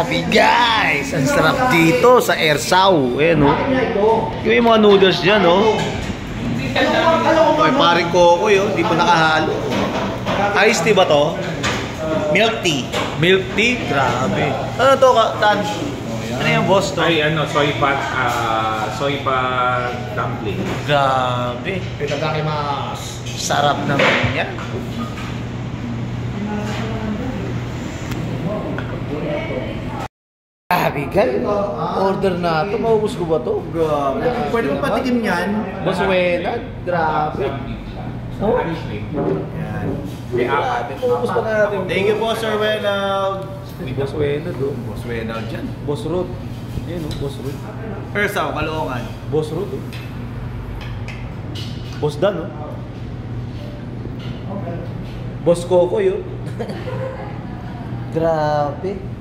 Grabe guys! Ang sarap dito sa Ersao. Eh, no? Yung mga noodles dyan, no? May paring Coco yun. Di pa nakahalo. Iced tea ba to? Milk tea. Milk tea? Grabe. Ano to, Tan? Ano yung boss to? Ay, soy pat dumpling. Grabe. Itadakimasu. Sarap naman yan. Grabe guys. Order na ito. Maubos ko ba to? Grabe. Pwede mo patikim yan. Boswena. Grabe. Oh. Yan. Grabe. Maubos pa natin. Thank you po, Sir Wenal. Boswena do. Boss Wenal dyan. Boss Road. Yan o, Boss Road. Ersaw, Caloocan. Boss Road o. Boss Dan o. Boss Coco yun. Grabe.